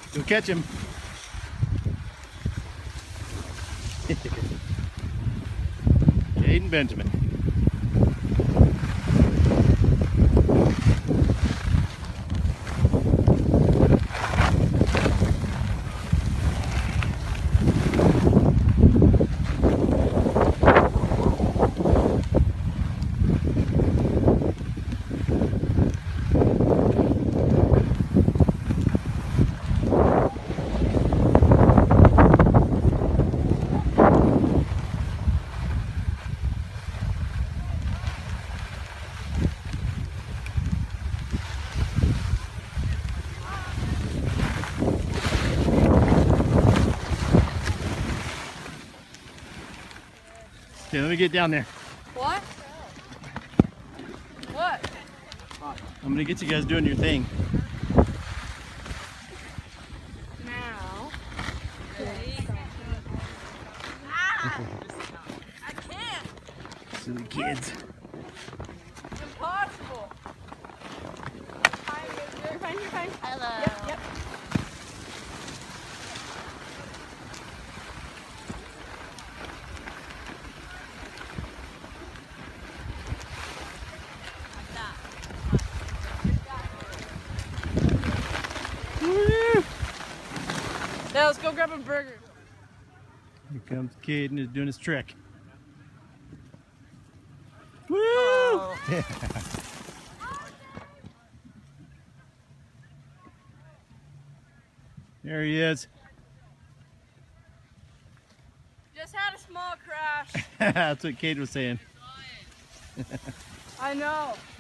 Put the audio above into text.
Go catch him. Kade and Benjamin. Okay, let me get down there. What? What? I'm gonna get you guys doing your thing. Now. Ah! I can't. Silly kids. It's impossible. You're fine, you're fine. Hello. Yep. Now let's go grab a burger. Here comes Kade and he's doing his trick. Woo! Oh. There he is. Just had a small crash. That's what Kade was saying. I know.